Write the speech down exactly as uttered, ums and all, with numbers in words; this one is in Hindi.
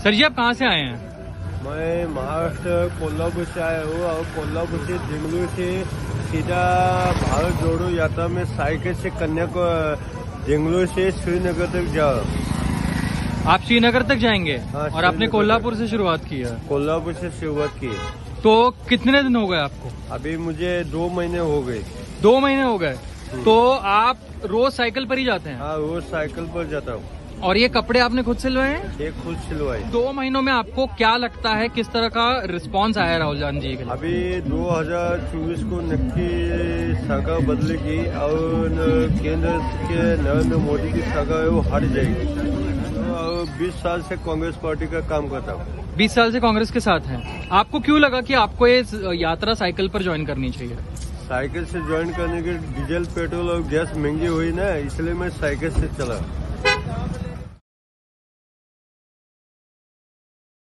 सर जी आप कहाँ से आए हैं? मैं महाराष्ट्र कोल्हापुर से आया हूँ और कोल्हापुर से जिंगलूर से सीधा भारत जोड़ो यात्रा में साइकिल से कन्याकुमारी जिंगलूर से श्रीनगर तक जाओ। आप श्रीनगर तक जाएंगे? हाँ, और आपने कोल्हापुर से शुरुआत की है? कोल्हापुर से शुरुआत की। तो कितने दिन हो गए आपको? अभी मुझे दो महीने हो गए। दो महीने हो गए। तो आप रोज साइकिल पर ही जाते हैं? हाँ, रोज साइकिल पर जाता हूँ। और ये कपड़े आपने खुद सिलवाए हैं? ये खुद सिलवाए। दो महीनों में आपको क्या लगता है किस तरह का रिस्पांस आया राहुल गांधी के लिए? अभी दो हज़ार चौबीस को नक्की सरकार बदलेगी और केंद्र के नरेंद्र मोदी की सरकार है वो हट जाएगी। और बीस साल से कांग्रेस पार्टी का काम करता हूँ। बीस साल से कांग्रेस के साथ हैं। आपको क्यों लगा कि आपको ये यात्रा साइकिल पर ज्वाइन करनी चाहिए? साइकिल से ज्वाइन करने के डीजल पेट्रोल और गैस महंगी हुई ना, इसलिए मैं साइकिल से चला।